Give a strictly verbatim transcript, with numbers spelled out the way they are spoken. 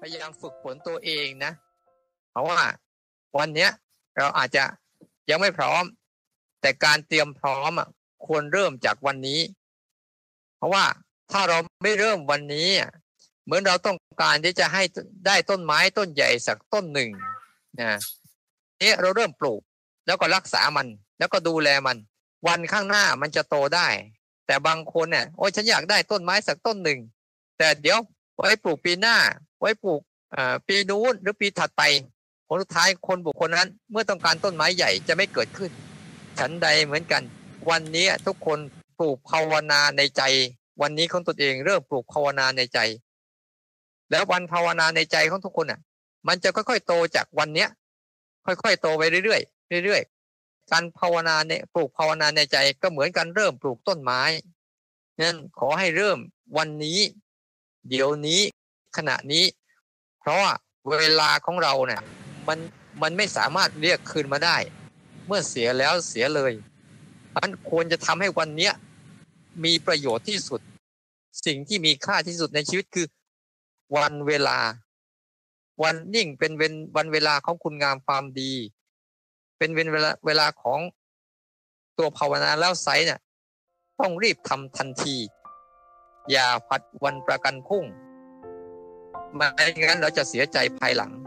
พยายามฝึกฝนตัวเองนะเพราะว่าวันเนี้ยเราอาจจะยังไม่พร้อมแต่การเตรียมพร้อมอ่ะควรเริ่มจากวันนี้เพราะว่าถ้าเราไม่เริ่มวันนี้เหมือนเราต้องการที่จะให้ได้ต้นไม้ต้นใหญ่สักต้นหนึ่งนะนี่เราเริ่มปลูกแล้วก็รักษามันแล้วก็ดูแลมันวันข้างหน้ามันจะโตได้แต่บางคนเนี่ยโอ้ยฉันอยากได้ต้นไม้สักต้นหนึ่งแต่เดี๋ยวไว้ปลูกปีหน้าไว้ปลูกปีนู้นหรือปีถัดไปผลสุดท้ายคนบุคคลนั้นเมื่อต้องการต้นไม้ใหญ่จะไม่เกิดขึ้นฉันใดเหมือนกันวันนี้ทุกคนปลูกภาวนาในใจวันนี้ของตนเองเริ่มปลูกภาวนาในใจแล้ววันภาวนาในใจของทุกคนอ่ะมันจะค่อยๆโตจากวันเนี้ยค่อยๆโตไปเรื่อยๆเรื่อยๆการภาวนาเนี่ยปลูกภาวนาในใจก็เหมือนกันเริ่มปลูกต้นไม้นั้นขอให้เริ่มวันนี้เดี๋ยวนี้ขณะนี้เพราะว่าเวลาของเราเนี่ยมันมันไม่สามารถเรียกคืนมาได้เมื่อเสียแล้วเสียเลยมันควรจะทำให้วันนี้มีประโยชน์ที่สุดสิ่งที่มีค่าที่สุดในชีวิตคือวันเวลาวันนิ่งเป็นวันเวลาของคุณงามความดีเป็นเวลาเวลาของตัวภาวนาแล้วไซเนี่ยต้องรีบทำทันทีอย่าผัดวันประกันพรุ่งไม่งั้นเราจะเสียใจภายหลัง